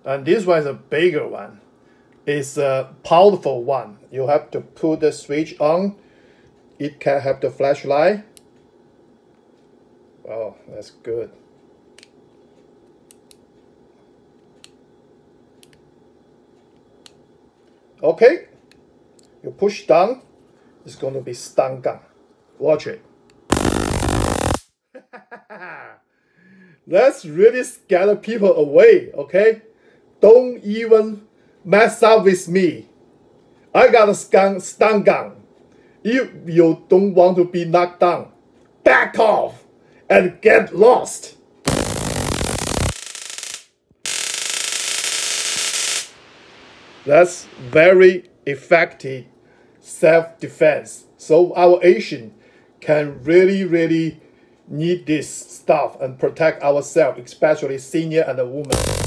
And this one is a bigger one. It's a powerful one. You have to put the switch on. It can have the flashlight. Oh, that's good. Okay, you push down, it's going to be stun gun. Watch it. Let's really scare people away, okay? Don't even mess up with me. I got a stun gun. If you don't want to be knocked down, back off and get lost. That's very effective self-defense. So our Asian can really need this stuff and protect ourselves, especially senior and the women.